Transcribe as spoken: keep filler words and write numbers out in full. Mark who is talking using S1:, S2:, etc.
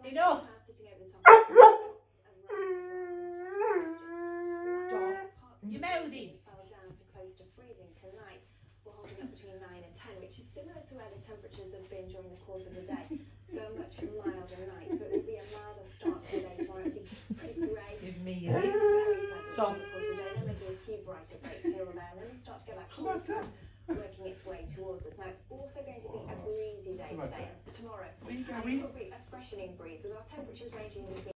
S1: Enough. You're mousy.
S2: Fell down to close to freezing tonight. We're holding up between nine and ten, which is similar to where the temperatures have been during the course of the day. So a much milder night. So it will be a milder start to the day tomorrow. It'll be pretty grey.
S1: Give me
S2: Very
S1: a
S2: pleasant
S1: Stop.
S2: over the course of the day. Then maybe a few brighter breaks here or there. And then we start to get that cold front working its way towards us. Now it's also going to be a breezy day today. And tomorrow,
S3: Where are you
S2: and
S3: going?
S2: it will be a freshening breeze with our temperatures ranging between